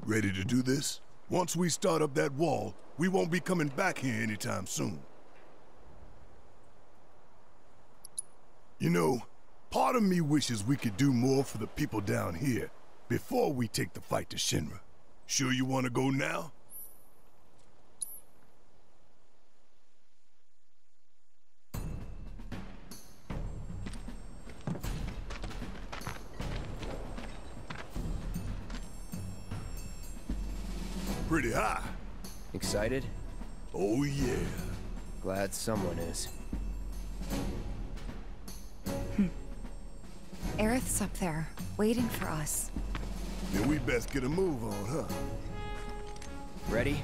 Ready to do this? Once we start up that wall, we won't be coming back here anytime soon. You know, part of me wishes we could do more for the people down here before we take the fight to Shinra. Sure you want to go now? Pretty high. Excited? Oh yeah. Glad someone is. Aerith's up there, waiting for us. Then we best get a move on, huh? Ready?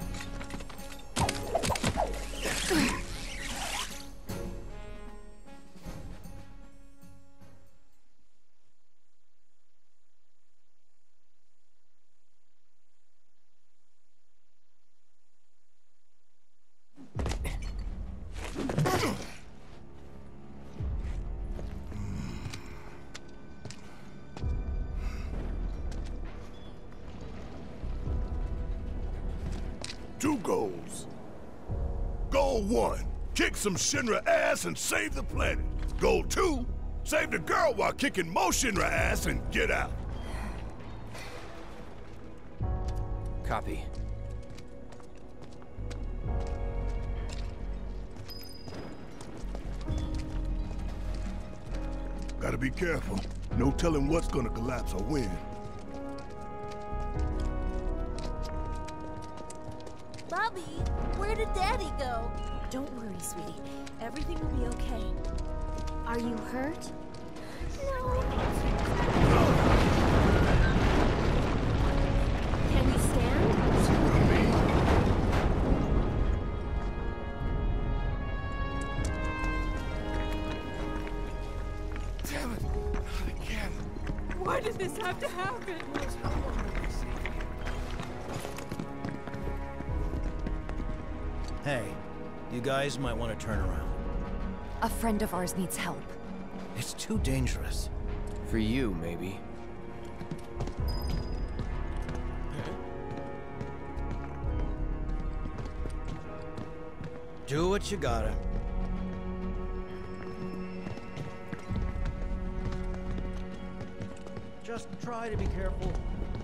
Two goals. Goal 1, kick some Shinra ass and save the planet. Goal 2, save the girl while kicking more Shinra ass and get out. Copy. Gotta be careful. No telling what's gonna collapse or when. Bobby, where did Daddy go? Don't worry, sweetie. Everything will be okay. Are you hurt? No. Can we stand? See what I mean? Damn it! Not again. Why did this have to happen? Hey, you guys might want to turn around. A friend of ours needs help. It's too dangerous. For you, maybe. Do what you gotta. Just try to be careful.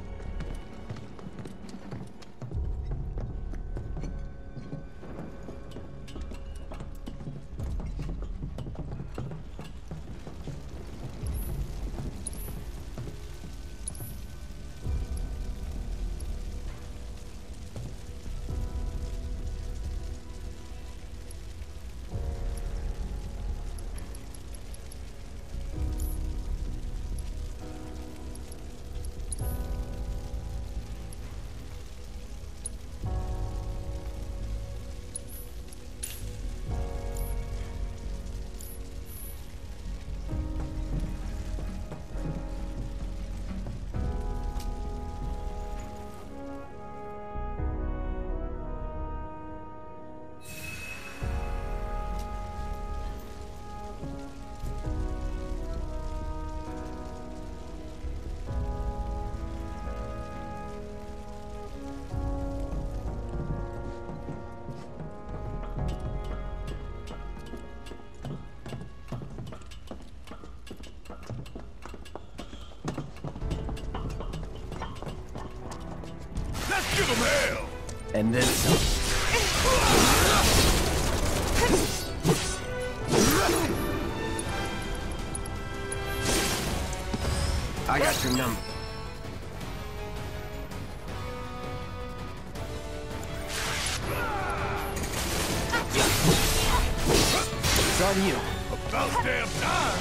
Give him hell! And then some. I got your number. It's on you. About damn time!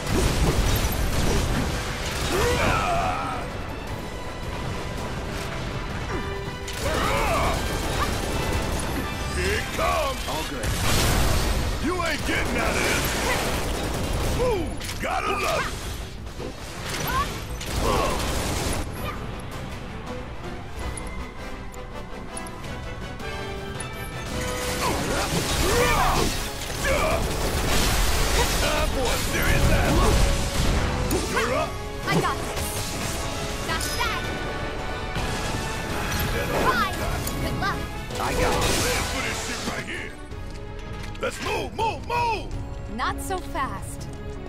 Here it comes! All good. You ain't getting out of this! Ooh, gotta love it! Time for a serious ass! You're up! I got this. That's that. Bye! Good luck! I got it. Live for this shit right here. Let's move, move, move! Not so fast.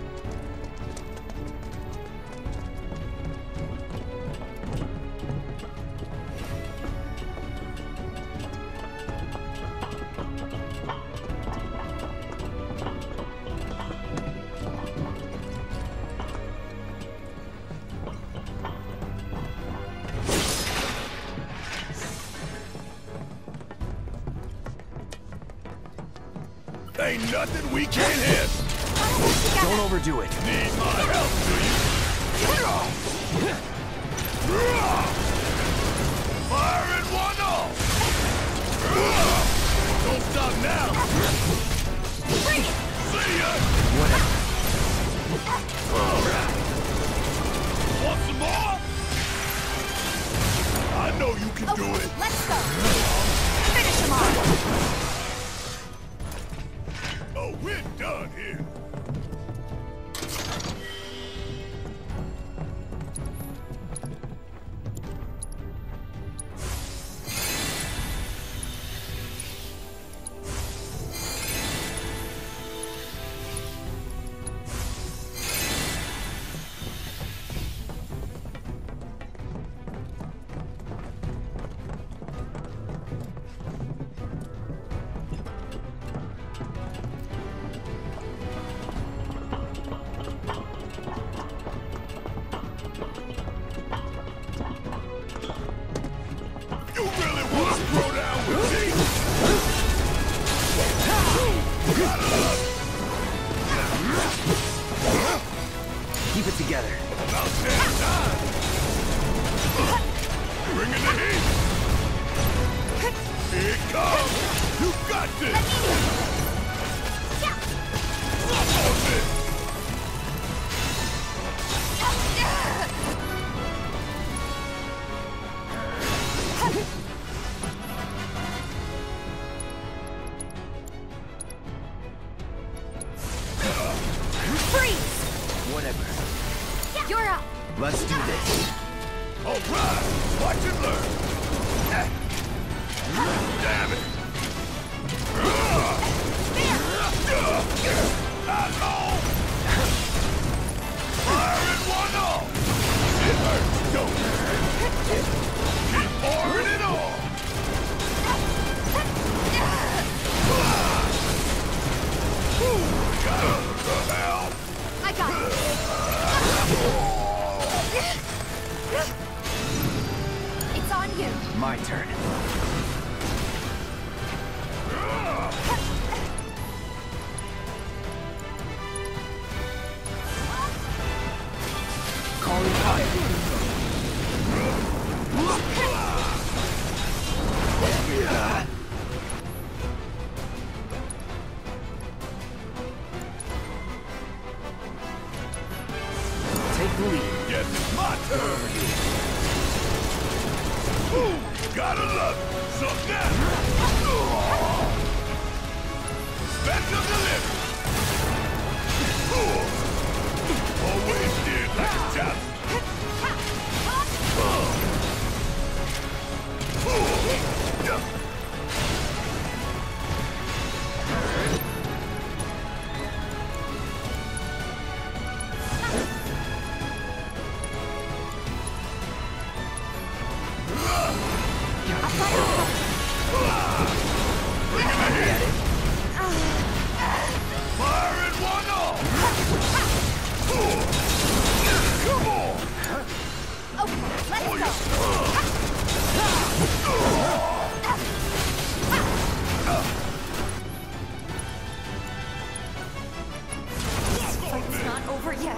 Ain't nothing we can't hit. Don't overdo it. Need my help, do you? Fire in one all! Don't stop now! See ya! Whatever. Want some more? I know you can do it! Let's go! Finish him off! Oh, we're done here! You really want to throw down with me? Gotta love Keep it together. it. About damn time! Bring in the heat! Here it comes! You got this! Almost it! Whatever. You're up. Let's do this. All right! Watch and learn! Damn it! Asshole! Fire in one all! It hurts, don't it? Keep pouring it on! What the hell? I got it. It's on you. My turn. Calling fire. Take the lead. Guess it's my turn. Ooh, gotta love it. So now. Special delivery. Always did like a job. Fire in one all! Come on! Oh, let's go! It's not over yet.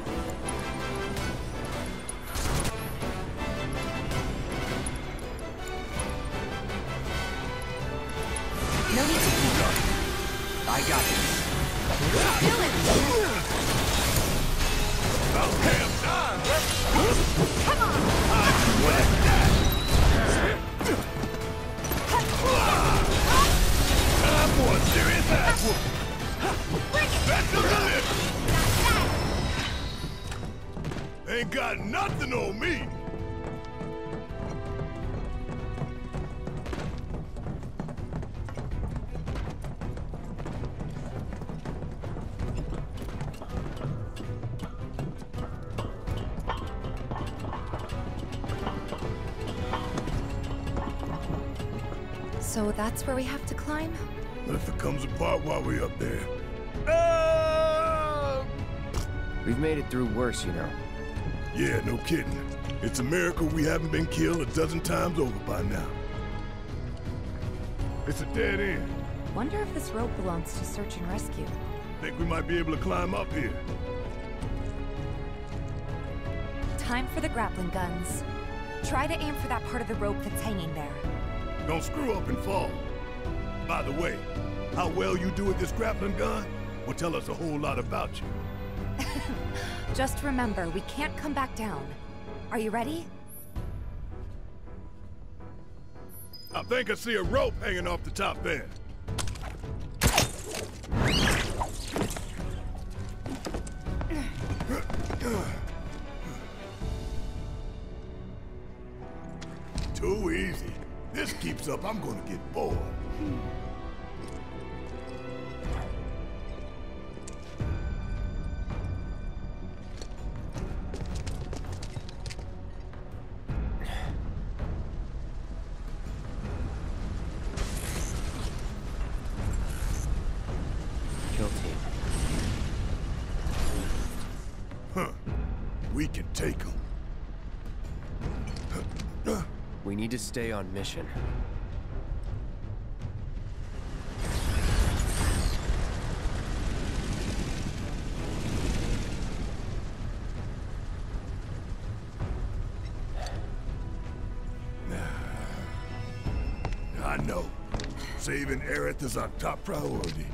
No need to keep. I got this. Do it. About damn time! Come on. Whatever. Time for a serious ass whooping. Special delivery. Ain't got nothing on me. So that's where we have to climb? What if it comes apart while we're up there? We've made it through worse, you know. Yeah, no kidding. It's a miracle we haven't been killed a dozen times over by now. It's a dead end. Wonder if this rope belongs to search and rescue. Think we might be able to climb up here. Time for the grappling guns. Try to aim for that part of the rope that's hanging there. Don't screw up and fall. By the way, how well you do with this grappling gun will tell us a whole lot about you. Just remember, we can't come back down. Are you ready? I think I see a rope hanging off the top there. Too easy. This keeps up, I'm gonna get bored. Kill team. Huh. We can take them. We need to stay on mission. I know. Saving Aerith is our top priority.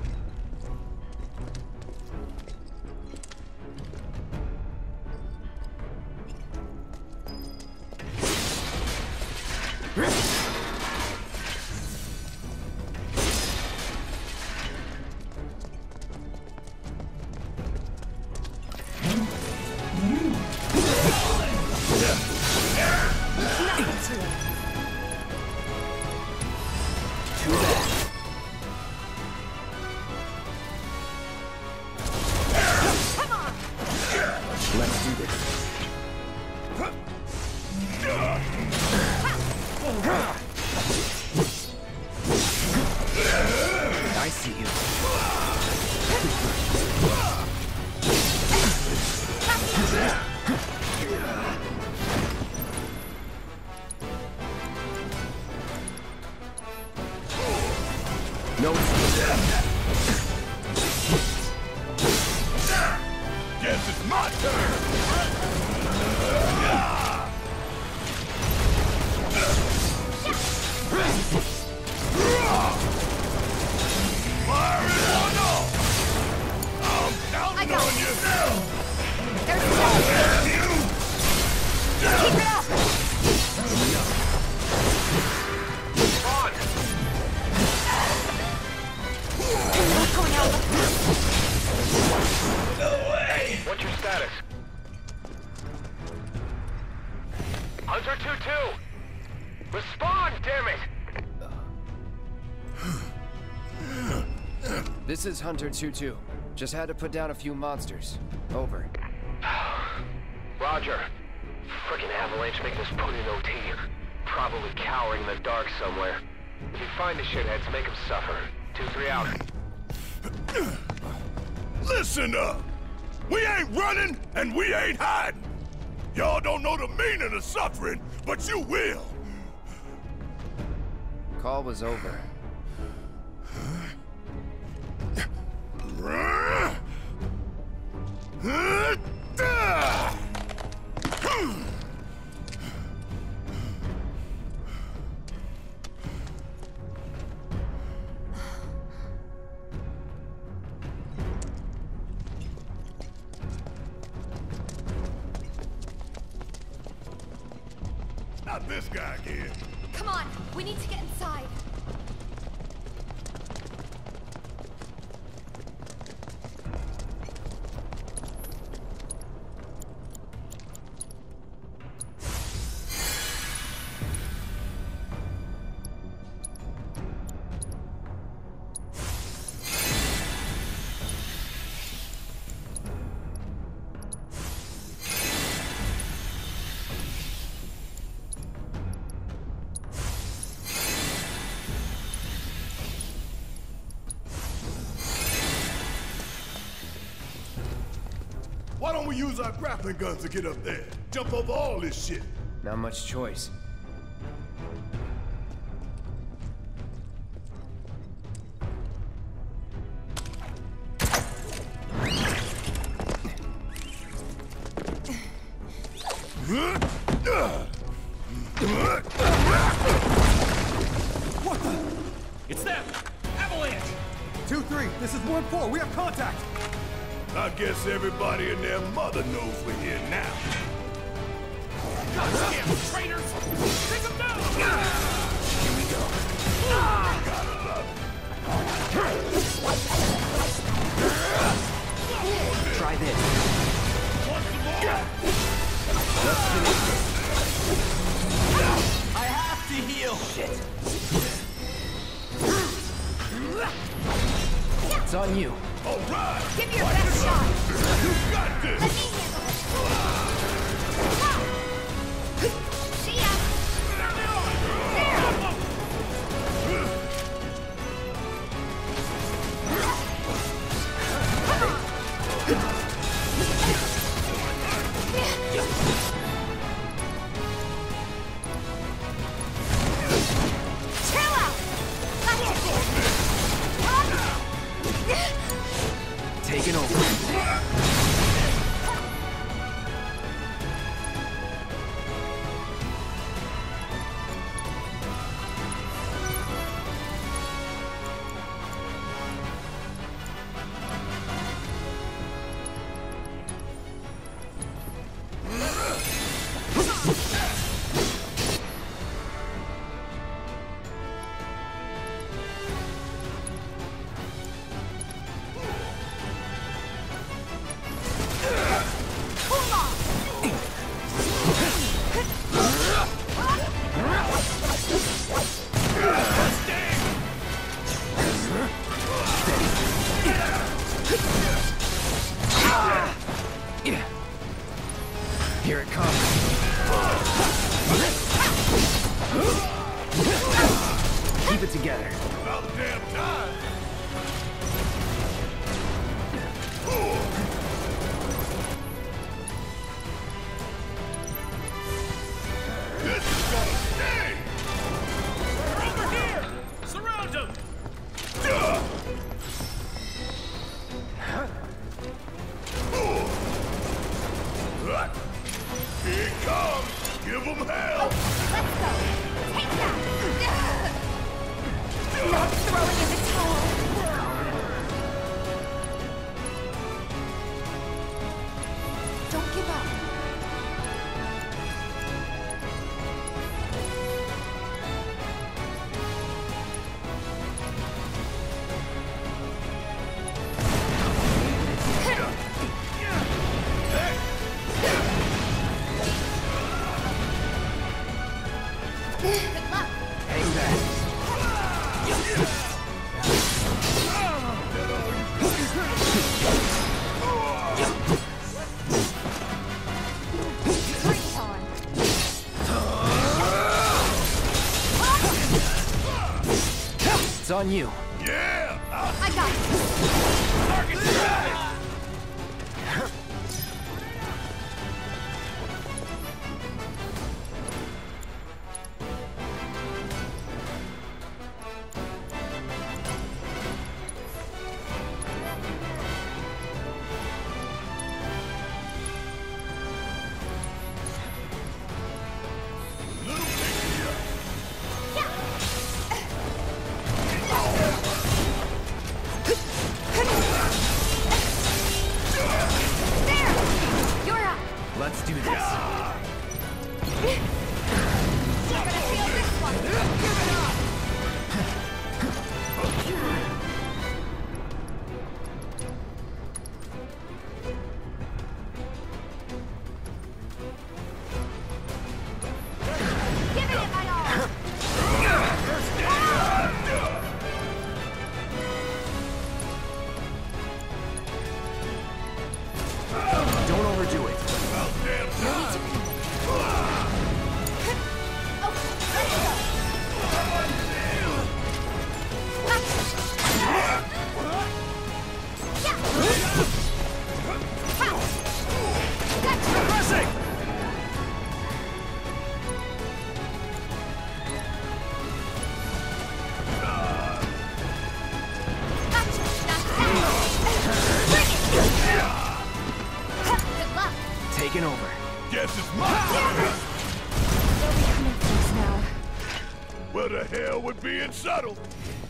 Let's do this. I see you. No. Guess it's my turn! Fire it on off! I'm counting on you! There's no... Keep it up! What's going on? What's your status? Hunter 2-2! Respond, damn it! This is Hunter 2-2. Just had to put down a few monsters. Over. Roger. Frickin' Avalanche making us put in OT. Probably cowering in the dark somewhere. If you find the shitheads, make them suffer. 2-3 out. Listen up! We ain't running, and we ain't hiding! Y'all don't know the meaning of suffering, but you will! Call was over. Not this guy again. Come on, we need to get inside. we use our grappling guns to get up there? Jump over all this shit. Not much choice. What the? It's them! Avalanche! 2-3, this is 1-4. We have contact. I guess everybody and their mother knows we're here now. Goddamn traitors! Take them down! Here we go. Gotta love it. Try this. Want some more? Let's finish this. I have to heal! Shit. It's on you. All right. Give me your best shot. You got this. Let me handle it. See ya. Chill out. Taking over. Here it comes. Keep it together. About damn time. This is gonna stay. They're over here! Surround them! Here it comes. Give them hell. Let's go. Take that. Not throwing in the towel. Don't give up. Good luck. Hang back. Bring it on. It's on you. Yeah. I got it. Target traffic! Little taking over. Guess it's my turn. They'll be coming for us now. Well, the hell with being subtle.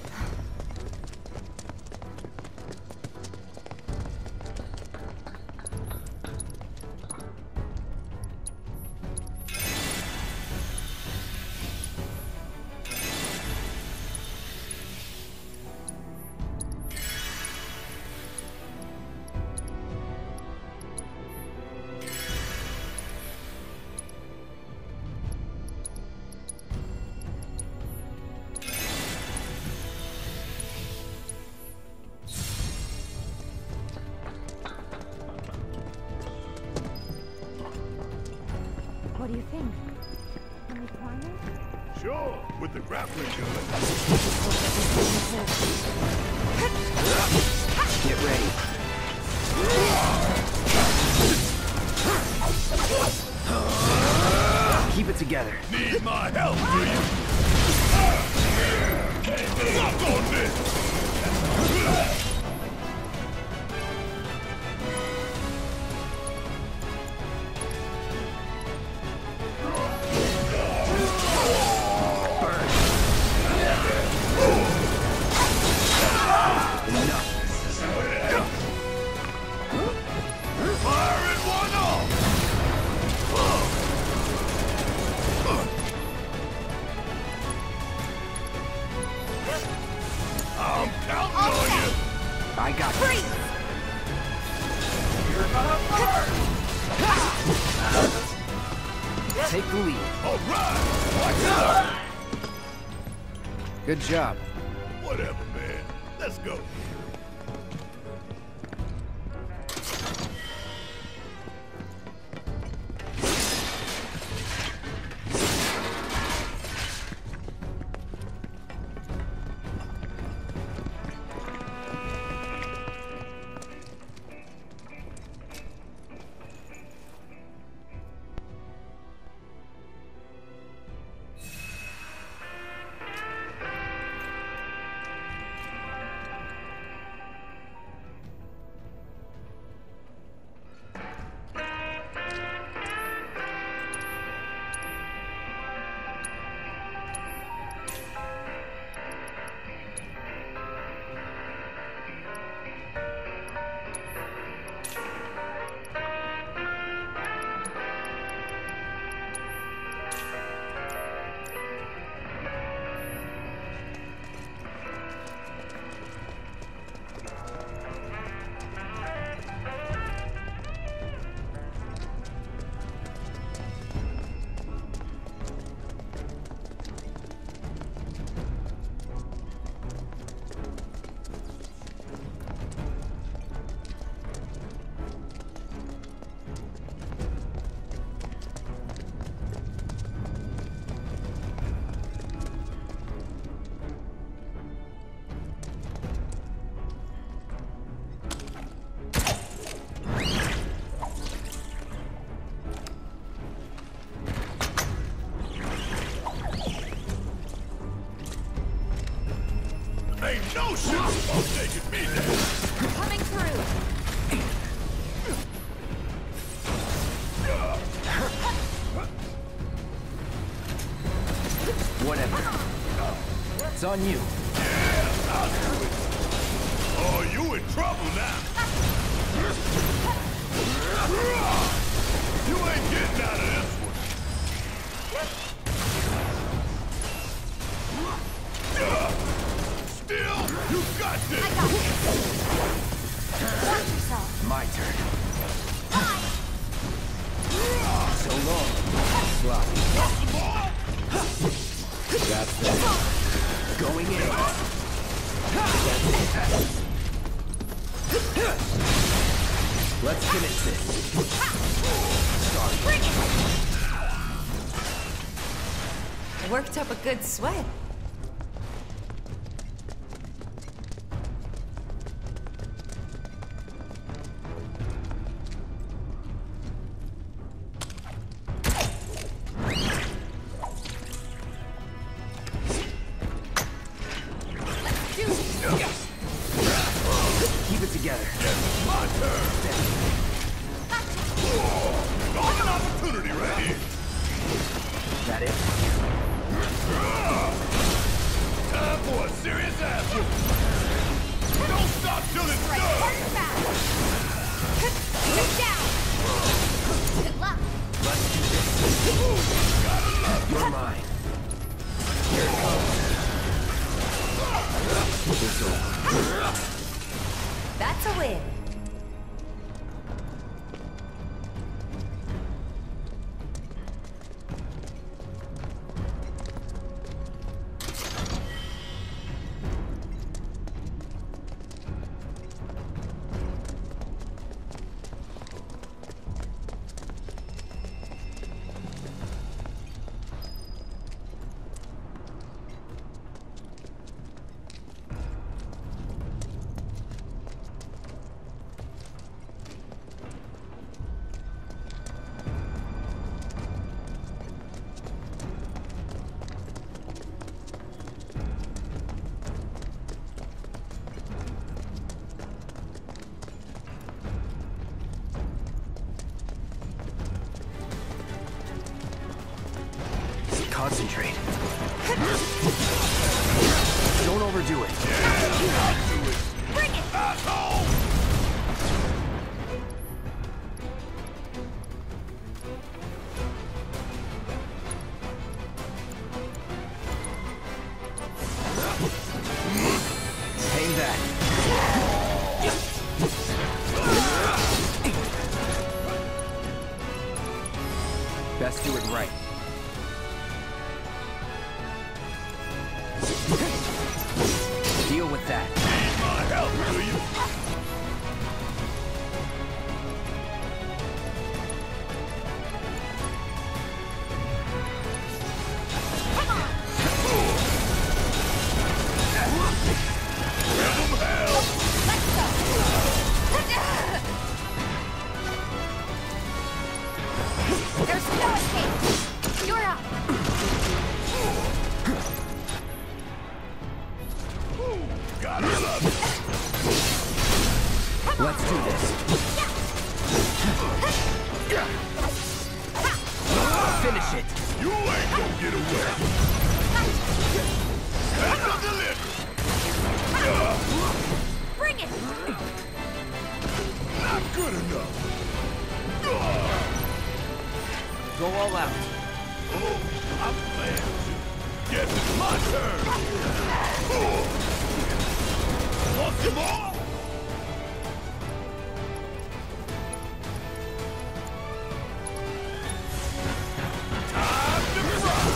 What do you think? Can we climb it? Sure, with the grappling gun. Get ready. Keep it together. Need my help, do you? Suck on this! I got you. Freeze! Take the lead. All right! Watch out! Good job. Whatever, man. Let's go. Ain't no shit about taking me down. Coming through. Whatever. It's on you. Yeah, I'll do it. Oh, you in trouble now. You ain't getting out of this one. Still, you got this. I got this. Watch yourself. My turn. So long. Sloppy. That's it. Going in. Let's finish this. Bring it. Worked up a good sweat. Keep it together. My turn. opportunity right here. That it? Time for a serious ass whooping. Don't stop till it's done. Hard back. Get down. Good luck. Let's do this. You're mine. Here it comes. It's over. That's a win. Concentrate. Don't overdo it. Bring it. Asshole! Hang back. Best do it right. Deal with that. Need my help, do you? Come on. Give 'em hell! Let's go. There's no escape. You're up. Gotta love it. Let's do this. Finish it. You ain't gonna get away. That's the delivery. Bring it. Not good enough. Go all out. Oh, I'm playing. Guess it's my turn. Want some more? Time to rock.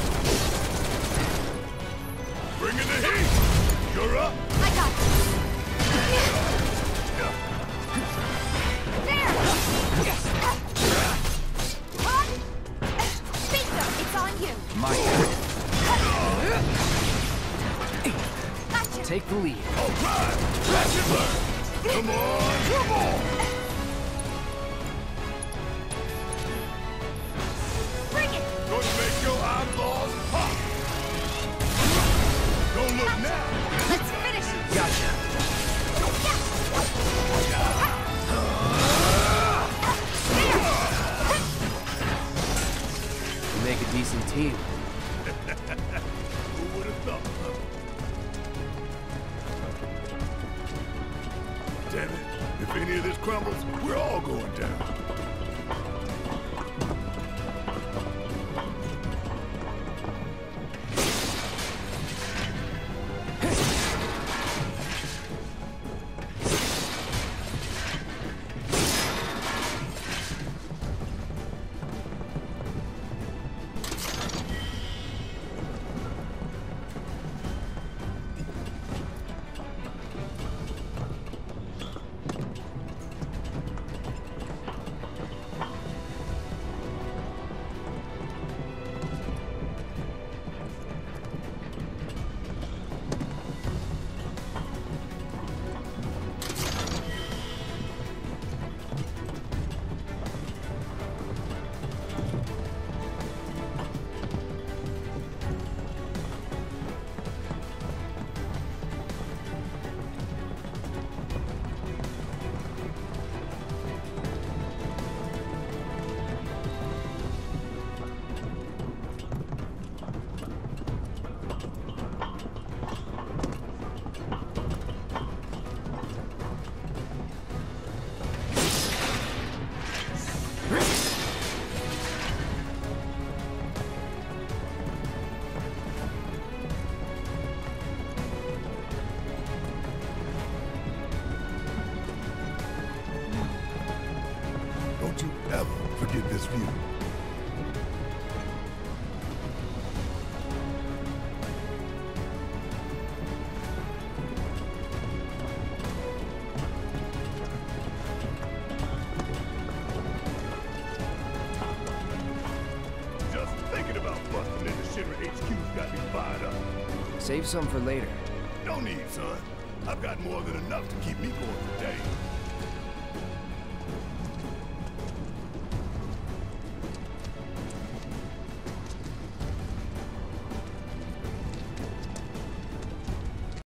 Bring in the heat. You're up. I got this. There. What? Bingo. It's on you. My turn. Gotcha. Take the lead. All right. Catch and learn. Come on. Come on. Bring it. Gonna make your eyeballs pop. Don't look now. Let's finish it. Gotcha. You make a decent team. Who would have thought? Damn it. If any of this crumbles, we're all going down. ever forget this view. Just thinking about busting into Shinra HQ's got me fired up. Save some for later. No need, son. I've got more than enough to keep me going today.